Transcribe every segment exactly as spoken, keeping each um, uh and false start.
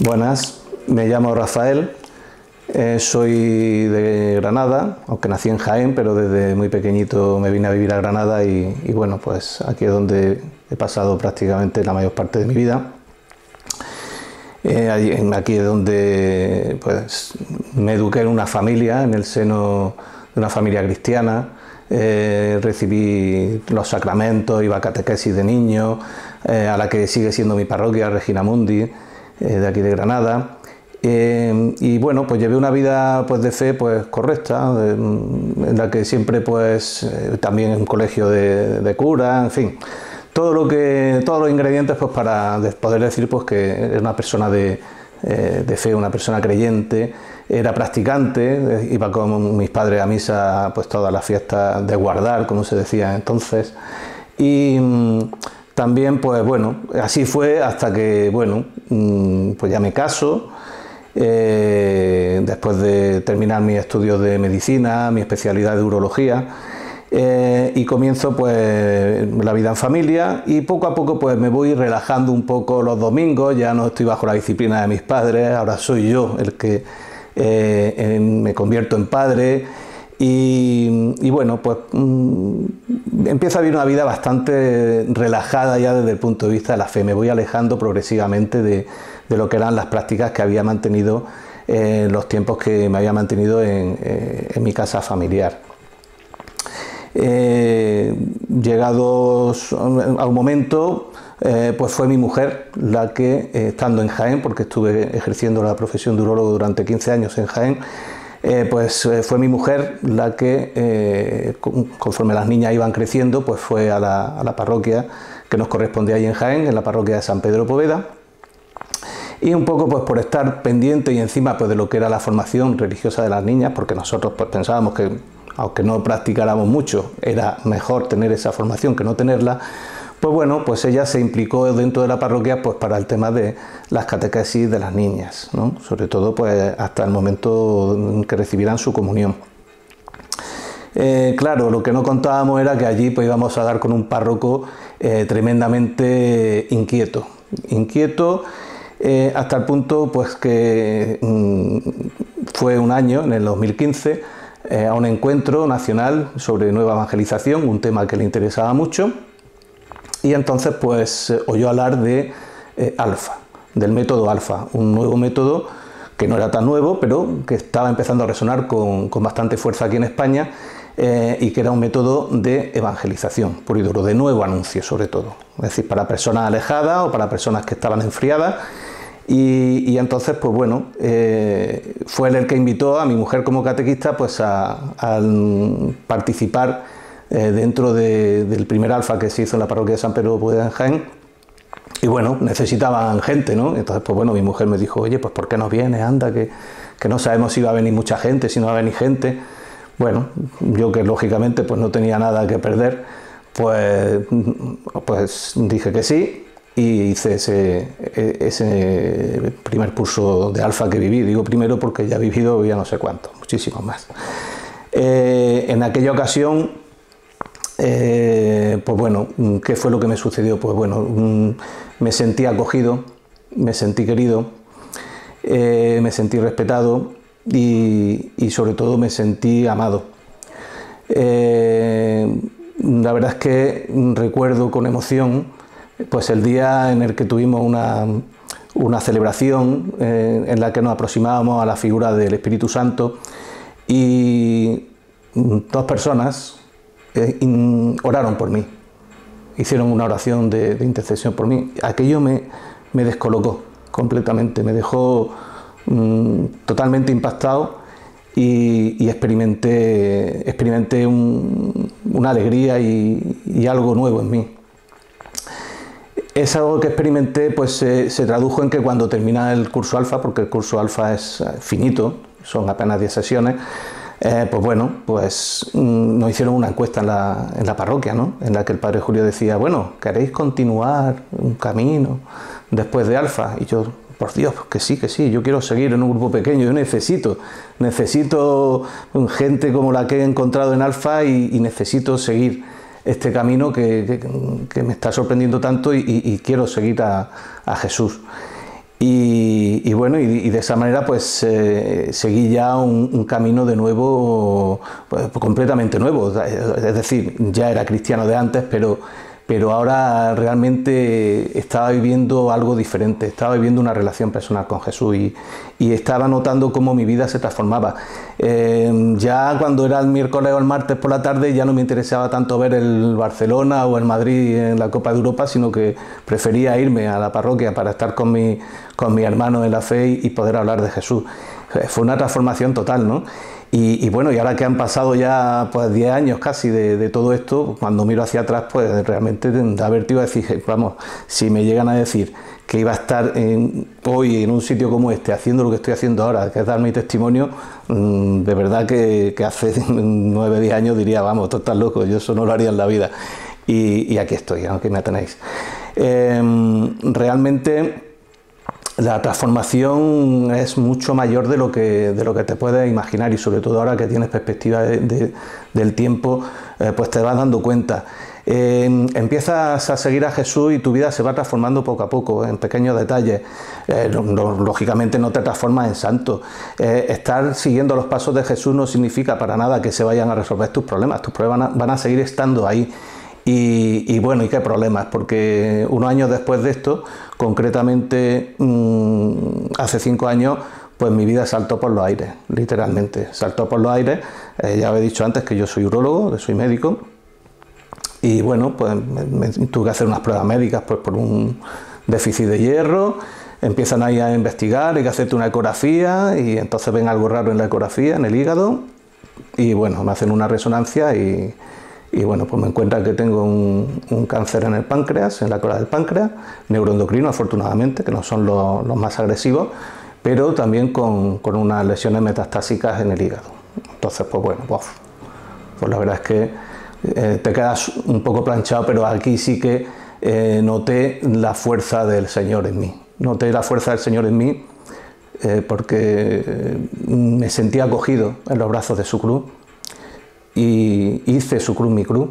Buenas, me llamo Rafael, eh, soy de Granada, aunque nací en Jaén, pero desde muy pequeñito me vine a vivir a Granada y, y bueno, pues aquí es donde he pasado prácticamente la mayor parte de mi vida. Eh, aquí es donde pues, me eduqué en una familia, en el seno de una familia cristiana. Eh, recibí los sacramentos, iba a catequesis de niño, eh, a la que sigue siendo mi parroquia, Regina Mundi, eh, de aquí de Granada. Eh, y bueno, pues llevé una vida pues, de fe pues, correcta, de, en la que siempre pues, eh, también en un colegio de, de cura, en fin. Todo lo que, todos los ingredientes pues, para poder decir pues, que era una persona de, eh, de fe, una persona creyente, era practicante, iba con mis padres a misa pues, todas las fiestas de guardar, como se decía entonces, y mmm, también pues bueno, así fue hasta que bueno, mmm, pues ya me caso, eh, después de terminar mis estudios de medicina, mi especialidad de urología. Eh, y comienzo pues la vida en familia y poco a poco pues me voy relajando un poco los domingos, ya no estoy bajo la disciplina de mis padres, ahora soy yo el que eh, en, me convierto en padre y, y bueno pues mmm, empiezo a vivir una vida bastante relajada ya desde el punto de vista de la fe, me voy alejando progresivamente de, de lo que eran las prácticas que había mantenido en eh, los tiempos que me había mantenido en, eh, en mi casa familiar. Eh, llegados a un momento, eh, pues fue mi mujer la que, eh, estando en Jaén, porque estuve ejerciendo la profesión de urólogo durante quince años en Jaén, eh, pues eh, fue mi mujer la que, eh, conforme las niñas iban creciendo, pues fue a la, a la parroquia que nos correspondía ahí en Jaén, en la parroquia de San Pedro Poveda. Y un poco pues por estar pendiente y encima pues de lo que era la formación religiosa de las niñas, porque nosotros pues pensábamos que aunque no practicáramos mucho, era mejor tener esa formación que no tenerla, pues bueno, pues ella se implicó dentro de la parroquia pues para el tema de las catequesis de las niñas, ¿no? Sobre todo pues hasta el momento en que recibieran su comunión. Eh, claro, lo que no contábamos era que allí pues íbamos a dar con un párroco eh, tremendamente inquieto, inquieto eh, hasta el punto pues que mmm, fue un año, en el dos mil quince, Eh, a un encuentro nacional sobre nueva evangelización, un tema que le interesaba mucho, y entonces pues eh, oyó hablar de eh, Alfa, del método Alfa, un nuevo método que no era tan nuevo, pero que estaba empezando a resonar con, con bastante fuerza aquí en España, eh, y que era un método de evangelización, puro y duro, de nuevo anuncio sobre todo, es decir, para personas alejadas o para personas que estaban enfriadas. Y, y entonces, pues bueno, eh, fue él el que invitó a mi mujer como catequista pues a, a participar eh, dentro de, del primer alfa que se hizo en la parroquia de San Pedro de Jaén. Y bueno, necesitaban gente, ¿no? Entonces, pues bueno, mi mujer me dijo, oye, pues ¿por qué no vienes? Anda, que, que no sabemos si va a venir mucha gente, si no va a venir gente. Bueno, yo que lógicamente pues no tenía nada que perder, pues, pues dije que sí. Y hice ese, ese primer curso de alfa que viví, digo primero porque ya he vivido ya no sé cuánto, muchísimos más. Eh, en aquella ocasión, eh, pues bueno, ¿qué fue lo que me sucedió? Pues bueno, me sentí acogido, me sentí querido, eh, me sentí respetado y, y sobre todo me sentí amado. Eh, la verdad es que recuerdo con emoción pues el día en el que tuvimos una, una celebración eh, en la que nos aproximábamos a la figura del Espíritu Santo y dos personas eh, in, oraron por mí, hicieron una oración de, de intercesión por mí. Aquello me, me descolocó completamente, me dejó mm, totalmente impactado y, y experimenté, experimenté un, una alegría y, y algo nuevo en mí. Es algo que experimenté, pues eh, se tradujo en que cuando termina el curso alfa, porque el curso alfa es finito, son apenas diez sesiones, eh, pues bueno, pues mmm, nos hicieron una encuesta en la, en la parroquia, ¿no? En la que el padre Julio decía, bueno, ¿queréis continuar un camino después de alfa? Y yo, por Dios, que sí, que sí, yo quiero seguir en un grupo pequeño, yo necesito, necesito gente como la que he encontrado en alfa y, y necesito seguir este camino que, que, que me está sorprendiendo tanto y, y, y quiero seguir a, a Jesús. Y, y bueno, y, y de esa manera pues eh, seguí ya un, un camino de nuevo, pues, completamente nuevo. Es decir, ya era cristiano de antes, pero, pero ahora realmente estaba viviendo algo diferente, estaba viviendo una relación personal con Jesús y, y estaba notando cómo mi vida se transformaba. Eh, ya cuando era el miércoles o el martes por la tarde ya no me interesaba tanto ver el Barcelona o el Madrid en la Copa de Europa, sino que prefería irme a la parroquia para estar con mi, con mis hermanos en la fe y, y poder hablar de Jesús. Fue una transformación total, ¿no? Y, y bueno, y ahora que han pasado ya pues diez años casi de, de todo esto, cuando miro hacia atrás, pues realmente da vértigo a decir, vamos, si me llegan a decir que iba a estar en, hoy en un sitio como este, haciendo lo que estoy haciendo ahora, que es dar mi testimonio, mmm, de verdad que, que hace nueve, diez años diría, vamos, tú estás loco, yo eso no lo haría en la vida. Y, y aquí estoy, aunque me tenéis. Eh, realmente la transformación es mucho mayor de lo que, de lo que te puedes imaginar, y sobre todo ahora que tienes perspectiva de, de, del tiempo, eh, pues te vas dando cuenta. Eh, empiezas a seguir a Jesús y tu vida se va transformando poco a poco, en pequeños detalles. Eh, lo, lo, lógicamente no te transformas en santo. Eh, estar siguiendo los pasos de Jesús no significa para nada que se vayan a resolver tus problemas. Tus problemas van a, van a seguir estando ahí. Y, y bueno, ¿y qué problemas? Porque unos años después de esto, concretamente mmm, hace cinco años, pues mi vida saltó por los aires, literalmente, saltó por los aires. Eh, ya he dicho antes que yo soy urólogo, que soy médico, y bueno, pues me, me tuve que hacer unas pruebas médicas pues, por un déficit de hierro. Empiezan ahí a investigar, hay que hacerte una ecografía, y entonces ven algo raro en la ecografía, en el hígado, y bueno, me hacen una resonancia y... Y bueno, pues me encuentran que tengo un, un cáncer en el páncreas, en la cola del páncreas, neuroendocrino afortunadamente, que no son los, los más agresivos, pero también con, con unas lesiones metastásicas en el hígado. Entonces, pues bueno, pues, pues la verdad es que eh, te quedas un poco planchado, pero aquí sí que eh, noté la fuerza del Señor en mí. Noté la fuerza del Señor en mí eh, porque me sentía acogido en los brazos de su cruz. Y hice su cruz mi cruz,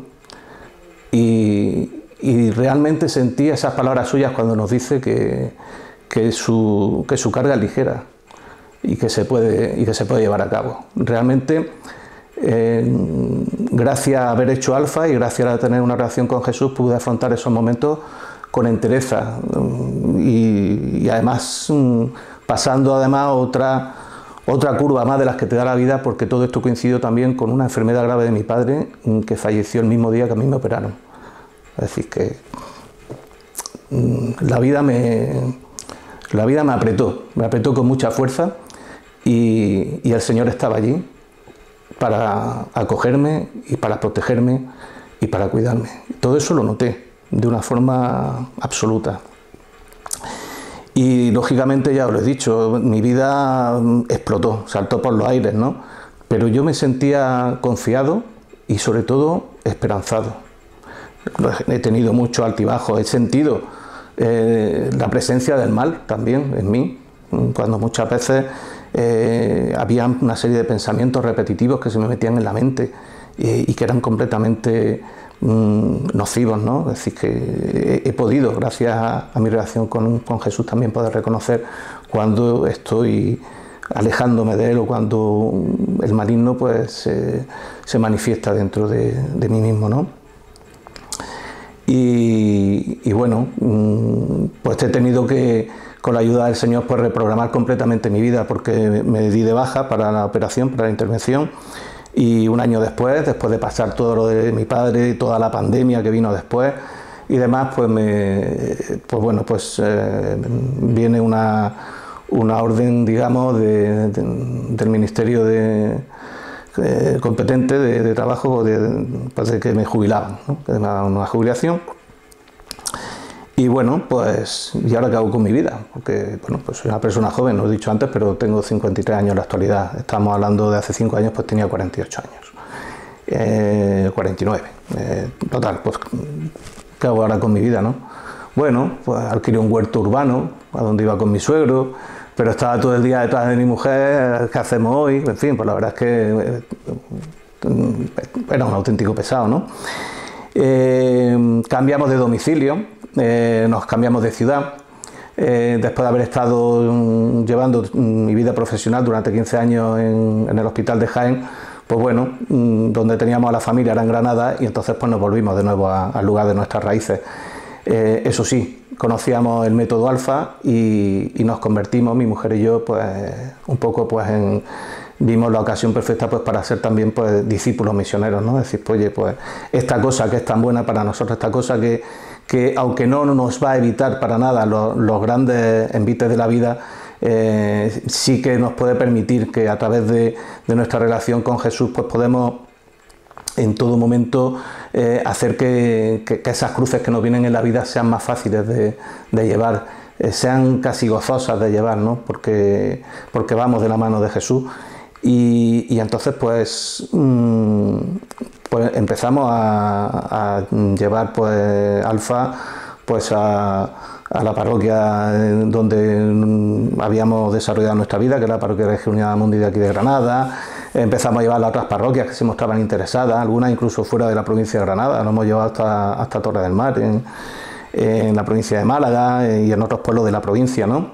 y, y realmente sentí esas palabras suyas cuando nos dice que, que, su, que su carga es ligera y que se puede, y que se puede llevar a cabo. Realmente, eh, gracias a haber hecho Alfa y gracias a tener una relación con Jesús, pude afrontar esos momentos con entereza y, y además pasando además otra... Otra curva más de las que te da la vida, porque todo esto coincidió también con una enfermedad grave de mi padre, que falleció el mismo día que a mí me operaron. Es decir, que la vida me, la vida me apretó, me apretó con mucha fuerza, y, y el Señor estaba allí para acogerme y para protegerme y para cuidarme. Todo eso lo noté de una forma absoluta. Y lógicamente, ya os lo he dicho, mi vida explotó, saltó por los aires, ¿no? Pero yo me sentía confiado y sobre todo esperanzado. He tenido muchos altibajos, he sentido eh, la presencia del mal también en mí, cuando muchas veces eh, había una serie de pensamientos repetitivos que se me metían en la mente y, y que eran completamente nocivos, ¿no? Es decir, que he, he podido, gracias a, a mi relación con, con Jesús, también poder reconocer cuando estoy alejándome de Él o cuando el maligno pues eh, se manifiesta dentro de, de mí mismo, ¿no? Y, y bueno, pues he tenido que, con la ayuda del Señor, pues reprogramar completamente mi vida, porque me di de baja para la operación, para la intervención. Y un año después, después de pasar todo lo de mi padre y toda la pandemia que vino después y demás, pues me, pues bueno, pues eh, viene una, una orden, digamos, de, de, del Ministerio de, eh, competente de, de trabajo, de, pues de que me jubilaban, ¿no? Que me daban una jubilación. Y bueno, pues, ¿y ahora qué hago con mi vida? Porque, bueno, pues soy una persona joven, lo he dicho antes, pero tengo cincuenta y tres años en la actualidad. Estamos hablando de hace cinco años, pues tenía cuarenta y ocho años. Eh, cuarenta y nueve. Eh, total, pues, ¿qué hago ahora con mi vida, no? Bueno, pues alquilé un huerto urbano, a donde iba con mi suegro, pero estaba todo el día detrás de mi mujer, ¿qué hacemos hoy? En fin, pues la verdad es que eh, era un auténtico pesado, ¿no? Eh, cambiamos de domicilio. Eh, nos cambiamos de ciudad, eh, después de haber estado um, llevando mi vida profesional durante quince años en, en el hospital de Jaén, pues bueno, um, donde teníamos a la familia era en Granada, y entonces pues nos volvimos de nuevo a, al lugar de nuestras raíces. Eh, eso sí, conocíamos el método Alfa y, y nos convertimos, mi mujer y yo, pues un poco pues en... vimos la ocasión perfecta pues para ser también pues discípulos misioneros, ¿no? Es decir, pues, oye, pues esta cosa que es tan buena para nosotros, esta cosa que, que aunque no nos va a evitar para nada los, los grandes envites de la vida, eh, sí que nos puede permitir que a través de, de nuestra relación con Jesús pues podemos en todo momento eh, hacer que, que, que esas cruces que nos vienen en la vida sean más fáciles de, de llevar, eh, sean casi gozosas de llevar, ¿no? Porque, porque vamos de la mano de Jesús. Y, y entonces pues, mmm, pues empezamos a, a llevar pues Alfa pues a, a la parroquia donde habíamos desarrollado nuestra vida, que es la parroquia de Regia Unida Mundi de aquí de Granada. Empezamos a llevar a otras parroquias que se mostraban interesadas, algunas incluso fuera de la provincia de Granada. Nos hemos llevado hasta, hasta Torre del Mar, en, en la provincia de Málaga y en otros pueblos de la provincia, ¿no?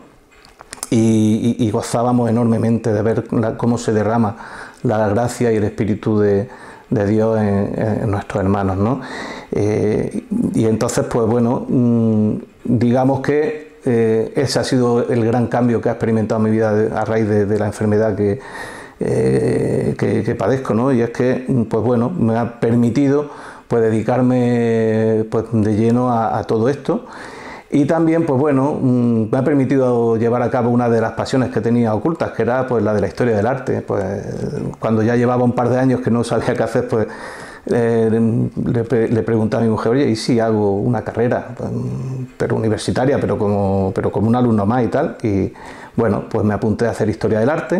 Y, y, y gozábamos enormemente de ver la, cómo se derrama la gracia y el Espíritu de, de Dios en, en nuestros hermanos, ¿no? Eh, y entonces, pues bueno, mmm, digamos que eh, ese ha sido el gran cambio que ha experimentado mi vida de, a raíz de, de la enfermedad que, eh, que, que padezco, ¿no? Y es que, pues bueno, me ha permitido pues dedicarme pues, de lleno a, a todo esto. Y también, pues bueno, me ha permitido llevar a cabo una de las pasiones que tenía ocultas, que era pues la de la historia del arte. Pues cuando ya llevaba un par de años que no sabía qué hacer, pues eh, le, le pregunté a mi mujer, oye, ¿y si hago una carrera, pues, pero universitaria, pero como, pero como un alumno más y tal? Y bueno, pues me apunté a hacer historia del arte.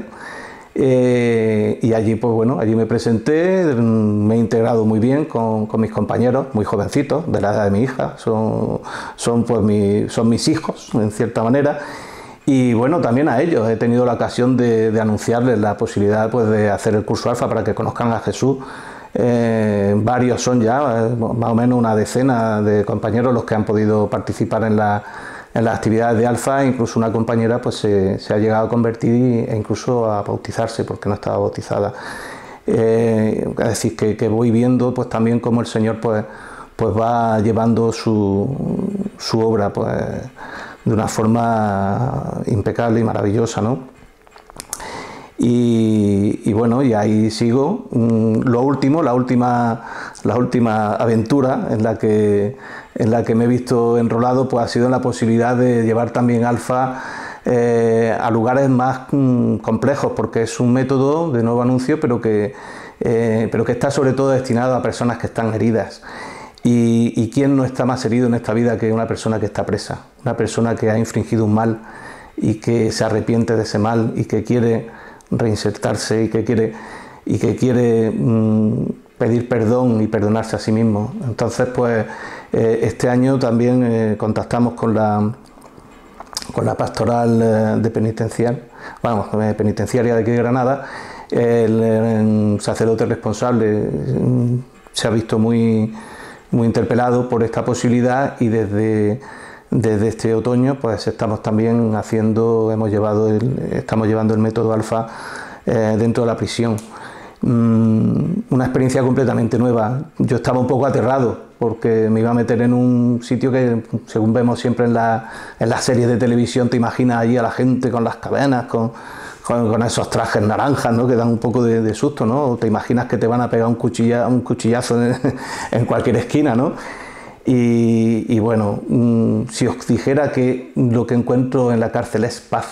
Eh, y allí, pues bueno, allí me presenté, me he integrado muy bien con, con mis compañeros, muy jovencitos, de la edad de mi hija, son, son, pues, mi, son mis hijos, en cierta manera, y bueno, también a ellos he tenido la ocasión de, de anunciarles la posibilidad pues, de hacer el curso Alfa para que conozcan a Jesús. Eh, varios son ya, eh, más o menos una decena de compañeros los que han podido participar en la en las actividades de Alfa. Incluso una compañera pues se, se ha llegado a convertir e incluso a bautizarse porque no estaba bautizada. Eh, es decir, que, que voy viendo pues también cómo el Señor pues, pues va llevando su, su obra pues, de una forma impecable y maravillosa, ¿no? Y, y bueno, y ahí sigo. Lo último, la última, la última aventura en la que, en la que me he visto enrolado, pues ha sido en la posibilidad de llevar también Alfa eh, a lugares más mm, complejos, porque es un método de nuevo anuncio, pero que, eh, pero que está sobre todo destinado a personas que están heridas. Y, y quién no está más herido en esta vida que una persona que está presa, una persona que ha infringido un mal y que se arrepiente de ese mal y que quiere reinsertarse y que quiere, y que quiere mmm, pedir perdón y perdonarse a sí mismo. Entonces, pues eh, este año también eh, contactamos con la, con la pastoral eh, de penitencial, vamos, eh, penitenciaria de aquí de Granada. El, el sacerdote responsable eh, se ha visto muy, muy interpelado por esta posibilidad y desde Desde este otoño pues estamos también haciendo, hemos llevado el, estamos llevando el método Alfa eh, dentro de la prisión. Mm, una experiencia completamente nueva. Yo estaba un poco aterrado porque me iba a meter en un sitio que, según vemos siempre en, la, en las series de televisión, te imaginas allí a la gente con las cadenas, con, con, con esos trajes naranjas, ¿no? Que dan un poco de, de susto, ¿no? O te imaginas que te van a pegar un, cuchilla, un cuchillazo en, en cualquier esquina, ¿no? Y, y bueno, mmm, si os dijera que lo que encuentro en la cárcel es paz,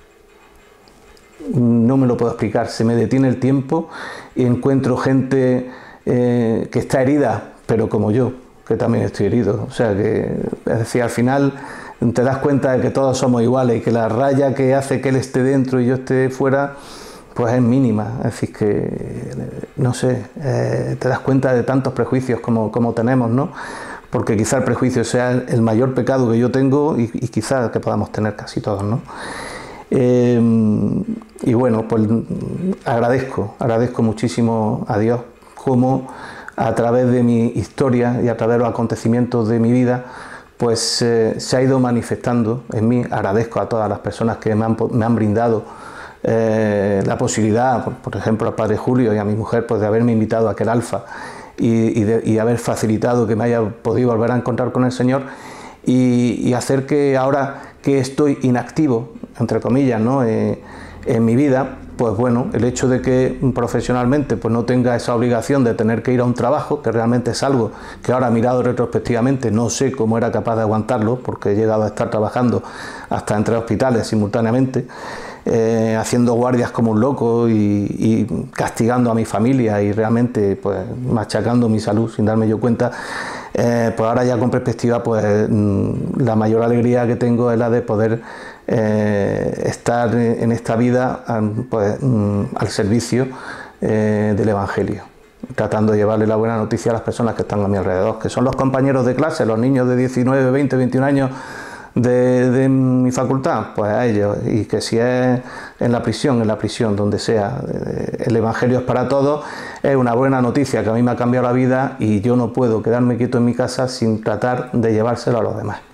no me lo puedo explicar. Se me detiene el tiempo y encuentro gente eh, que está herida, pero como yo, que también estoy herido. O sea que, es decir, al final te das cuenta de que todos somos iguales y que la raya que hace que él esté dentro y yo esté fuera, pues es mínima. Es decir, que, no sé, eh, te das cuenta de tantos prejuicios como, como tenemos, ¿no? Porque quizá el prejuicio sea el mayor pecado que yo tengo y, y quizá que podamos tener casi todos, ¿no? Eh, y bueno, pues agradezco, agradezco muchísimo a Dios cómo a través de mi historia y a través de los acontecimientos de mi vida, pues eh, se ha ido manifestando en mí. Agradezco a todas las personas que me han, me han brindado eh, la posibilidad, por, por ejemplo al padre Julio y a mi mujer, pues de haberme invitado a aquel Alfa y, y, de, y haber facilitado que me haya podido volver a encontrar con el Señor y, y hacer que ahora que estoy inactivo, entre comillas, ¿no? eh, en mi vida, pues bueno, el hecho de que profesionalmente pues no tenga esa obligación de tener que ir a un trabajo, que realmente es algo que ahora mirado retrospectivamente no sé cómo era capaz de aguantarlo, porque he llegado a estar trabajando hasta en tres hospitales simultáneamente, eh, haciendo guardias como un loco y, y castigando a mi familia y realmente pues machacando mi salud sin darme yo cuenta. Eh, pues ahora ya con perspectiva, pues la mayor alegría que tengo es la de poder eh, estar en esta vida pues, al servicio eh, del Evangelio, tratando de llevarle la buena noticia a las personas que están a mi alrededor, que son los compañeros de clase, los niños de diecinueve, veinte, veintiún años de, de mi facultad, pues a ellos, y que si es en la prisión, en la prisión, donde sea, el Evangelio es para todos. Es una buena noticia que a mí me ha cambiado la vida y yo no puedo quedarme quieto en mi casa sin tratar de llevárselo a los demás.